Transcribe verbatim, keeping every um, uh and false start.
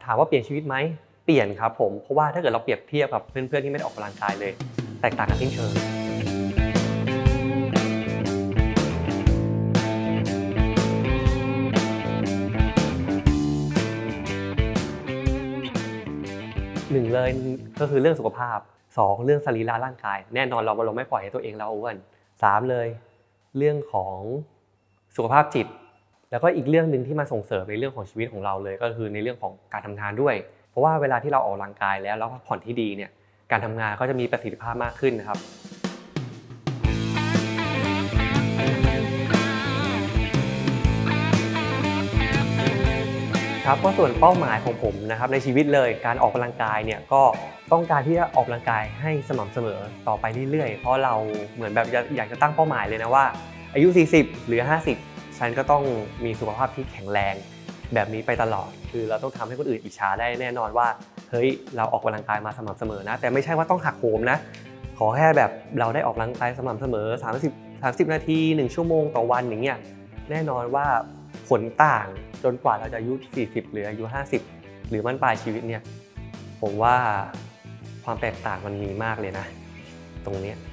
ถามว่าเปลี่ยนชีวิตไหมเปลี่ยนครับผมเพราะว่าถ้าเกิดเราเปรียบเทียบกับเพื่อนๆที่ไม่ได้ออกกำลังกายเลยแตกต่างกันสิ้นเชิงหนึ่งเลยก็คือเรื่องสุขภาพสองเรื่องสรีระร่างกายแน่นอนเราเราไม่ปล่อยให้ตัวเองเราอ้วนสามเลยเรื่องของสุขภาพจิตแล้วก็อีกเรื่องนึงที่มาส่งเสริมในเรื่องของชีวิตของเราเลยก็คือในเรื่องของการทำงานด้วยเพราะว่าเวลาที่เราออกกำลังกายแล้วแล้วพักผ่อนที่ดีเนี่ยการทำงานก็จะมีประสิทธิภาพมากขึ้นนะครับครับก็ส่วนเป้าหมายของผมนะครับในชีวิตเลยการออกกำลังกายเนี่ยก็ต้องการที่จะออกกำลังกายให้สม่ำเสมอต่อไปเรื่อยๆเพราะเราเหมือนแบบอยากจะตั้งเป้าหมายเลยนะว่าอายุสี่สิบหรือห้าสิบฉันก็ต้องมีสุขภาพที่แข็งแรงแบบนี้ไปตลอดคือเราต้องทำให้คนอื่นอิจฉาได้แน่นอนว่าเฮ้ยเราออกกำลังกายมาสม่ำเสมอนะแต่ไม่ใช่ว่าต้องหักโหมนะขอแค่แบบเราได้ออกกำลังกายสม่ำเสมอสามสิบ สามสิบนาทีหนึ่งชั่วโมงต่อวันอย่างเงี้ยแน่นอนว่าผลต่างจนกว่าเราจะอายุสี่สิบหรืออายุห้าสิบหรือมั่นปลายชีวิตเนี่ยผมว่าความแตกต่างมันมีมากเลยนะตรงนี้